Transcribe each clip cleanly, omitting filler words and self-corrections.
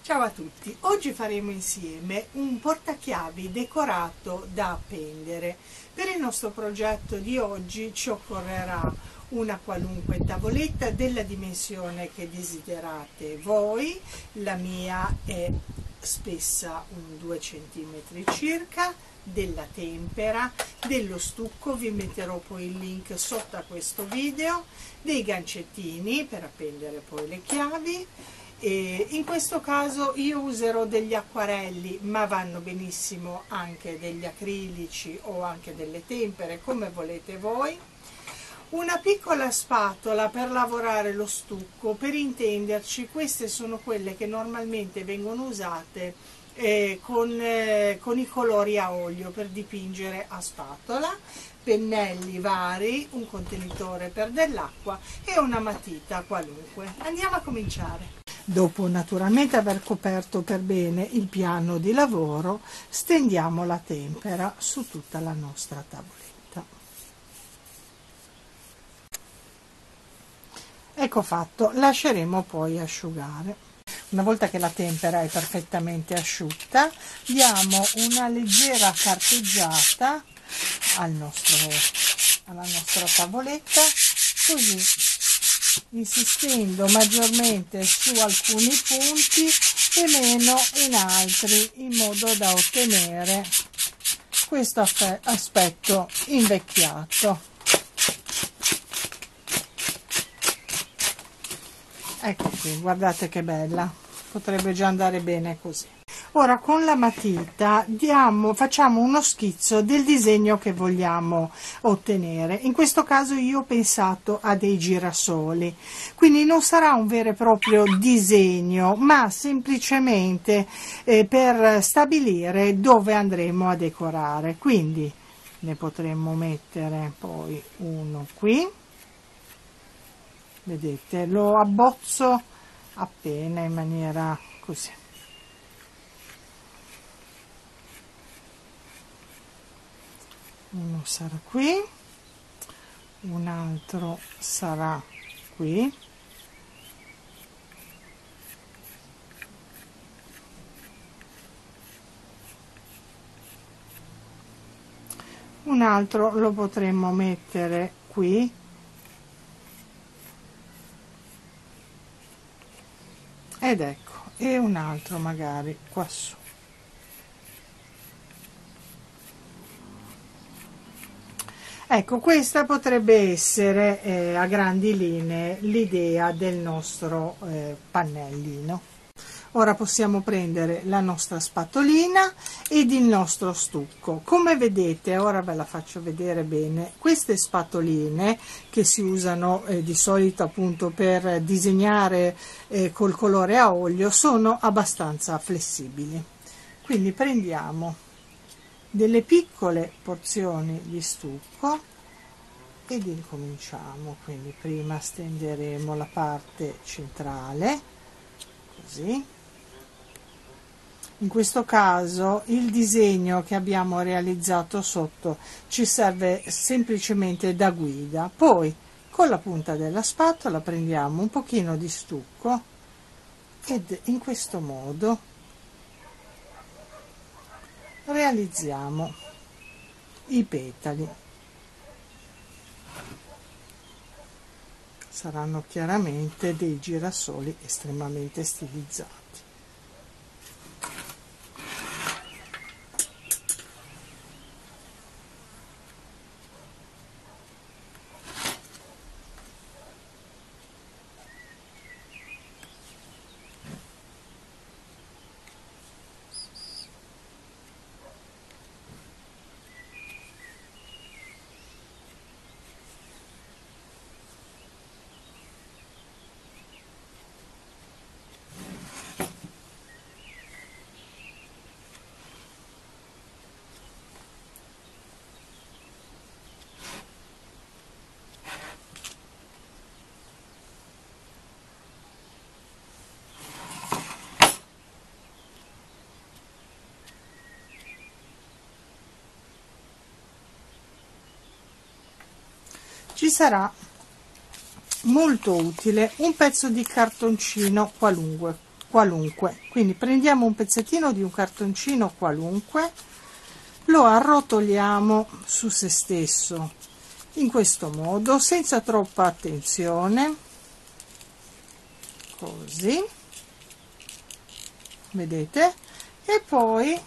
Ciao a tutti, oggi faremo insieme un portachiavi decorato da appendere. Per il nostro progetto di oggi ci occorrerà una qualunque tavoletta della dimensione che desiderate voi. La mia è spessa un 2 cm circa, della tempera, dello stucco, vi metterò poi il link sotto a questo video, dei gancettini per appendere poi le chiavi. E in questo caso io userò degli acquarelli, ma vanno benissimo anche degli acrilici o anche delle tempere, come volete voi. Una piccola spatola per lavorare lo stucco, per intenderci queste sono quelle che normalmente vengono usate con i colori a olio per dipingere a spatola, pennelli vari, un contenitore per dell'acqua e una matita qualunque. Andiamo a cominciare. Dopo naturalmente aver coperto per bene il piano di lavoro, stendiamo la tempera su tutta la nostra tavoletta. Ecco fatto, lasceremo poi asciugare. Una volta che la tempera è perfettamente asciutta, diamo una leggera carteggiata alla nostra tavoletta, così insistendo maggiormente su alcuni punti e meno in altri, in modo da ottenere questo aspetto invecchiato. Ecco qui, guardate che bella, potrebbe già andare bene così. Ora con la matita facciamo uno schizzo del disegno che vogliamo ottenere. In questo caso io ho pensato a dei girasoli, quindi non sarà un vero e proprio disegno, ma semplicemente per stabilire dove andremo a decorare. Quindi ne potremmo mettere poi uno qui, vedete, lo abbozzo appena in maniera così. Uno sarà qui, un altro sarà qui, un altro lo potremmo mettere qui ed ecco, e un altro magari qua su. Ecco, questa potrebbe essere a grandi linee l'idea del nostro pannellino. Ora possiamo prendere la nostra spatolina ed il nostro stucco. Come vedete, ora ve la faccio vedere bene, queste spatoline che si usano di solito appunto per disegnare col colore a olio sono abbastanza flessibili. Quindi prendiamo delle piccole porzioni di stucco ed incominciamo. Quindi prima stenderemo la parte centrale così. In questo caso il disegno che abbiamo realizzato sotto ci serve semplicemente da guida. Poi con la punta della spatola prendiamo un pochino di stucco ed in questo modo realizziamo i petali. Saranno chiaramente dei girasoli estremamente stilizzati. Ci sarà molto utile un pezzo di cartoncino qualunque, qualunque. Quindi prendiamo un pezzettino di un cartoncino qualunque, lo arrotoliamo su se stesso in questo modo, senza troppa attenzione, così, vedete, e poi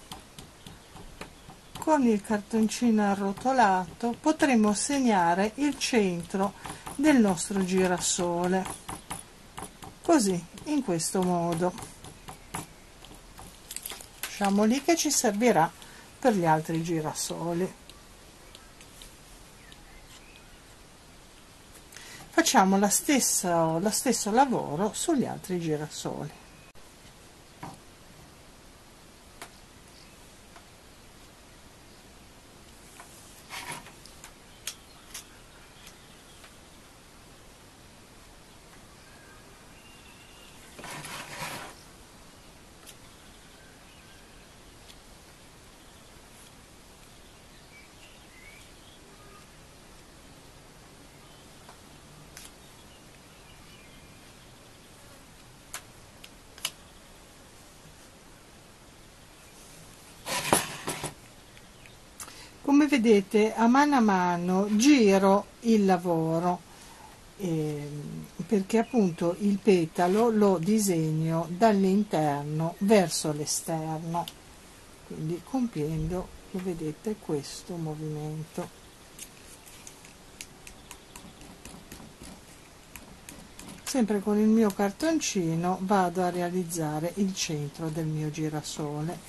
con il cartoncino arrotolato potremo segnare il centro del nostro girasole, così, in questo modo. Lasciamo lì che ci servirà per gli altri girasoli. Facciamo lo stesso lavoro sugli altri girasoli. Come vedete, a mano giro il lavoro, perché appunto il petalo lo disegno dall'interno verso l'esterno, quindi compiendo, lo vedete, questo movimento. Sempre con il mio cartoncino vado a realizzare il centro del mio girasole.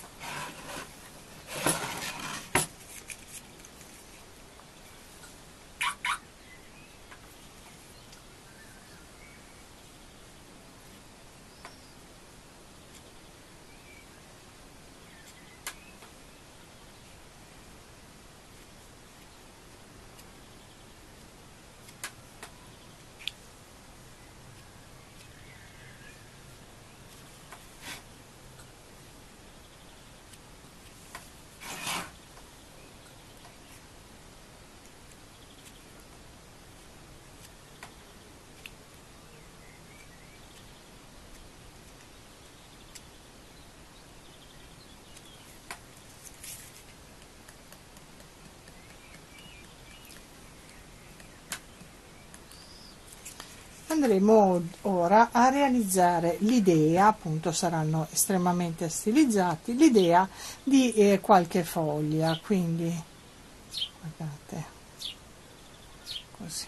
Andremo ora a realizzare l'idea, appunto saranno estremamente stilizzati, l'idea di qualche foglia, quindi guardate, così.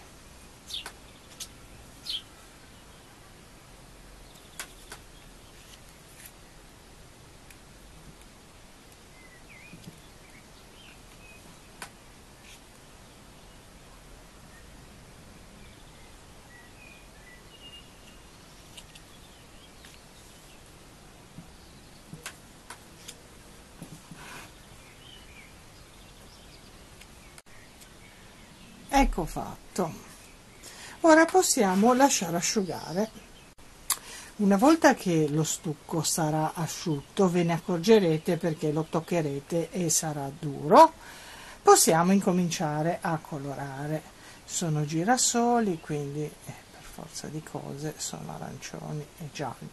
Ecco fatto. Ora possiamo lasciare asciugare. Una volta che lo stucco sarà asciutto, ve ne accorgerete perché lo toccherete e sarà duro, possiamo incominciare a colorare. Sono girasoli, quindi per forza di cose sono arancioni e gialli.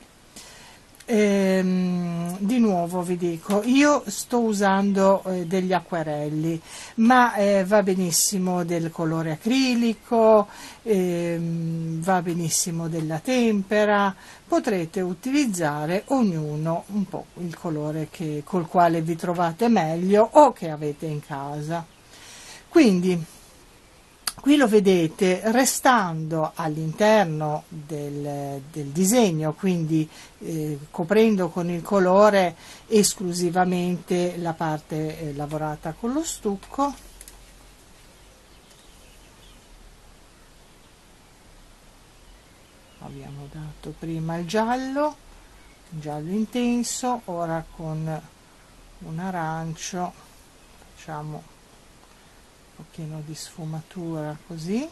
Di nuovo vi dico, io sto usando degli acquerelli, ma va benissimo del colore acrilico, va benissimo della tempera, potrete utilizzare ognuno un po' il colore col quale vi trovate meglio o che avete in casa. Quindi qui lo vedete, restando all'interno del disegno, quindi coprendo con il colore esclusivamente la parte lavorata con lo stucco. Abbiamo dato prima il giallo intenso, ora con un arancio facciamo un pochino di sfumatura così,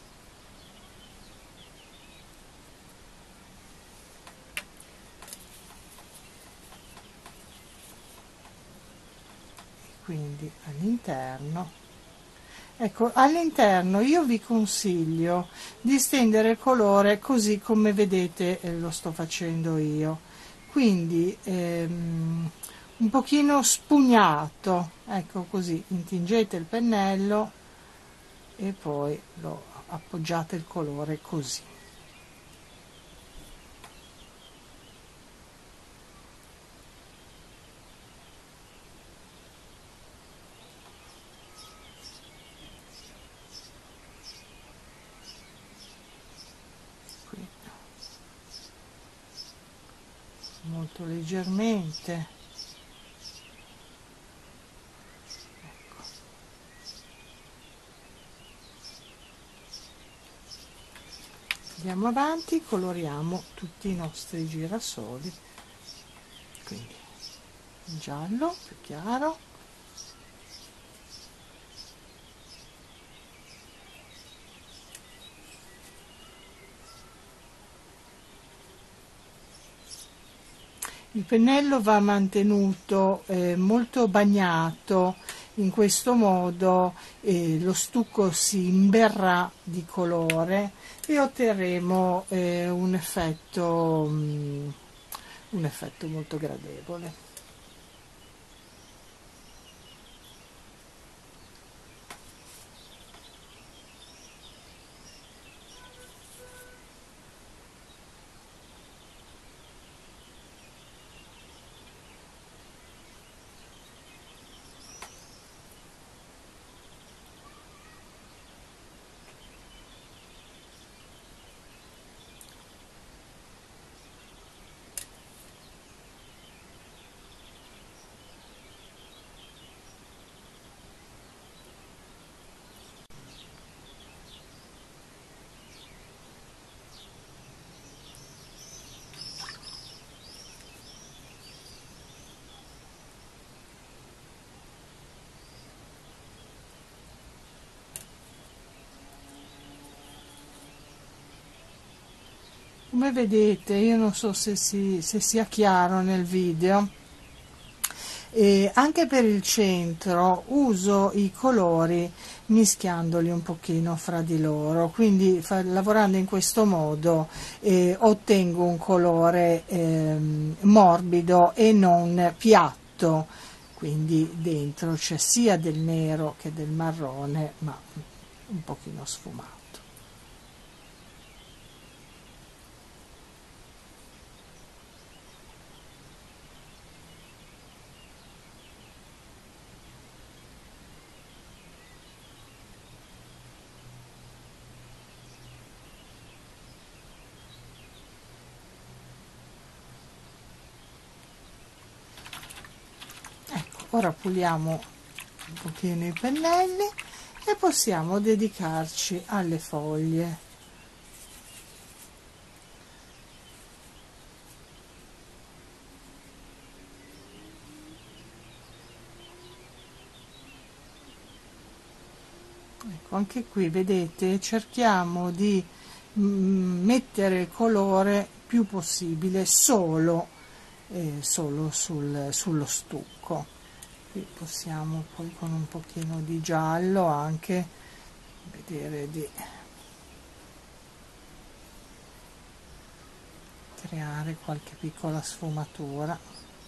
quindi all'interno, ecco, all'interno io vi consiglio di stendere il colore così come vedete lo sto facendo io, quindi un pochino spugnato, ecco così. Intingete il pennello e poi lo appoggiate il colore così. Qui molto leggermente. Ecco. Andiamo avanti, coloriamo tutti i nostri girasoli, quindi il giallo più chiaro, il pennello va mantenuto molto bagnato, in questo modo lo stucco si imberrà di colore e otterremo un effetto molto gradevole. Come vedete, io non so se sia chiaro nel video, e anche per il centro uso i colori mischiandoli un pochino fra di loro, quindi lavorando in questo modo ottengo un colore morbido e non piatto, quindi dentro c'è sia del nero che del marrone, ma un pochino sfumato. Ora puliamo un pochino i pennelli e possiamo dedicarci alle foglie. Ecco, anche qui vedete, cerchiamo di mettere il colore più possibile solo sullo stucco. Qui possiamo poi con un pochino di giallo anche vedere di creare qualche piccola sfumatura.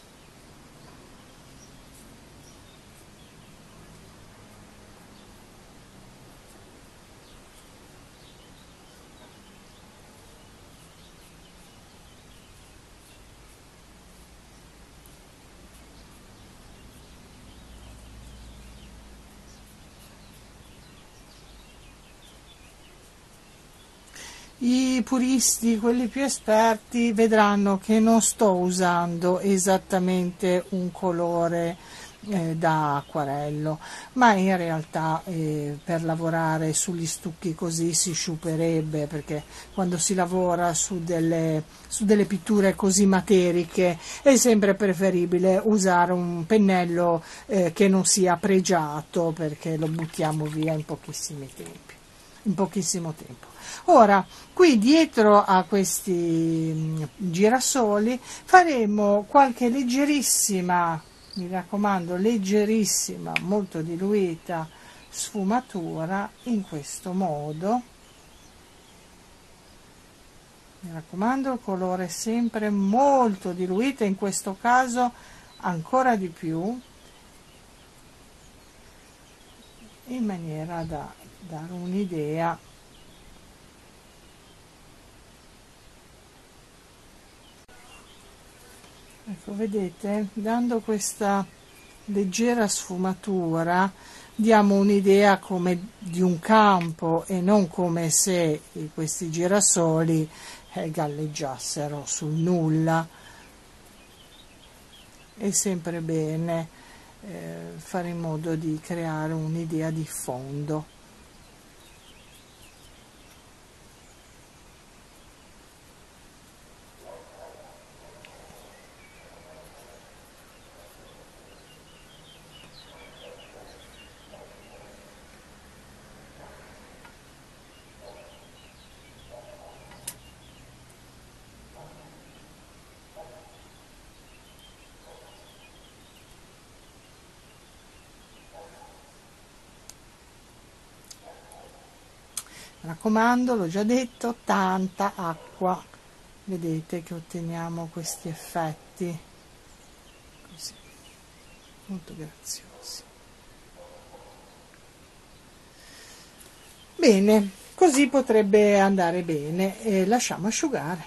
I puristi, quelli più esperti, vedranno che non sto usando esattamente un colore da acquarello, ma in realtà per lavorare sugli stucchi così si sciuperebbe, perché quando si lavora su delle pitture così materiche è sempre preferibile usare un pennello che non sia pregiato, perché lo buttiamo via in pochissimo tempo. Ora, qui dietro a questi girasoli faremo qualche leggerissima, mi raccomando, leggerissima, molto diluita sfumatura in questo modo. Mi raccomando, il colore è sempre molto diluito, in questo caso ancora di più, in maniera da dare un'idea. Ecco, vedete, dando questa leggera sfumatura diamo un'idea come di un campo e non come se questi girasoli galleggiassero sul nulla. È sempre bene fare in modo di creare un'idea di fondo. Mi raccomando, l'ho già detto, tanta acqua. Vedete che otteniamo questi effetti così, molto graziosi. Bene, così potrebbe andare bene e lasciamo asciugare.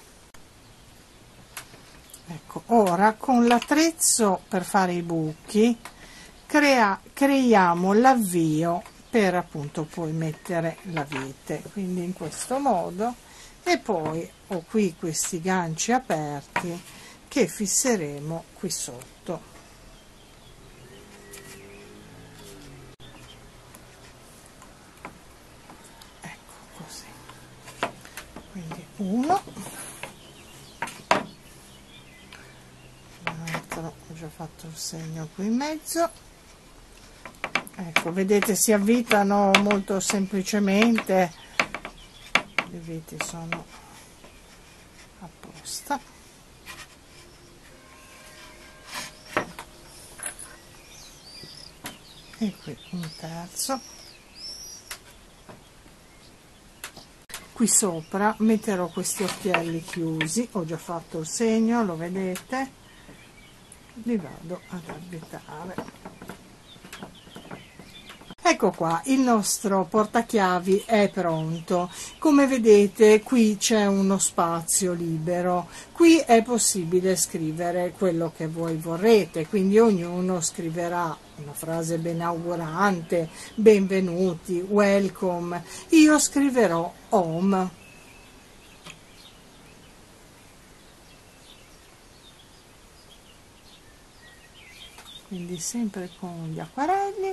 Ecco, ora con l'attrezzo per fare i buchi creiamo l'avvio per appunto poi mettere la vite, quindi in questo modo, e poi ho qui questi ganci aperti che fisseremo qui sotto. Ecco così, quindi uno, l'altro ho già fatto il segno qui in mezzo. Ecco, vedete, si avvitano molto semplicemente, le viti sono a posta. E qui un terzo. Qui sopra metterò questi occhielli chiusi, ho già fatto il segno, lo vedete, li vado ad avvitare. Ecco qua, il nostro portachiavi è pronto. Come vedete qui c'è uno spazio libero, qui è possibile scrivere quello che voi vorrete, quindi ognuno scriverà una frase benaugurante, benvenuti, welcome, io scriverò home. Quindi sempre con gli acquarelli.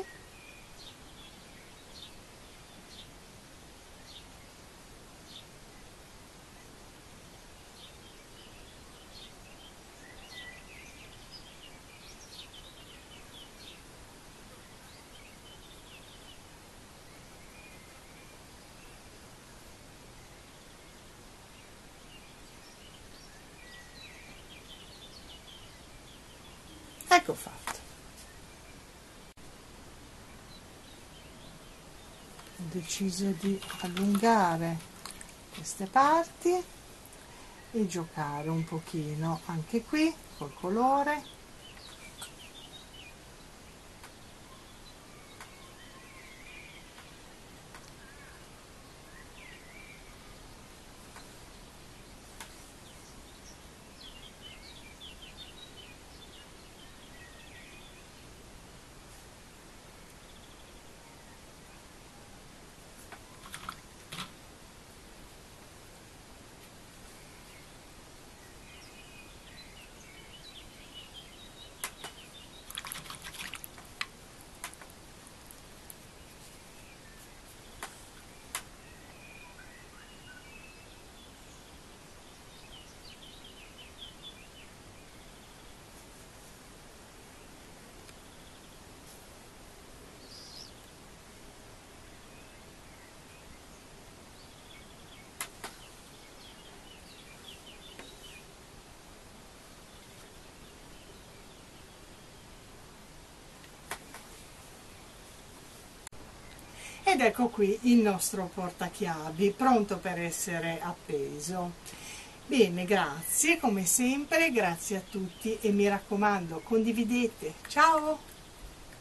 Ecco fatto. Ho deciso di allungare queste parti e giocare un pochino anche qui col colore. Ed ecco qui il nostro portachiavi pronto per essere appeso. Bene, grazie come sempre, grazie a tutti e mi raccomando, condividete. Ciao!